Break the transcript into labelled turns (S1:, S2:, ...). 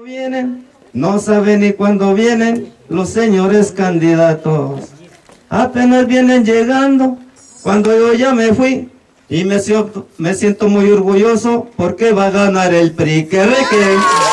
S1: Vienen, no saben ni cuándo vienen los señores candidatos. Apenas vienen llegando, cuando yo ya me fui, y me siento muy orgulloso porque va a ganar el PRI. ¡Qué reque!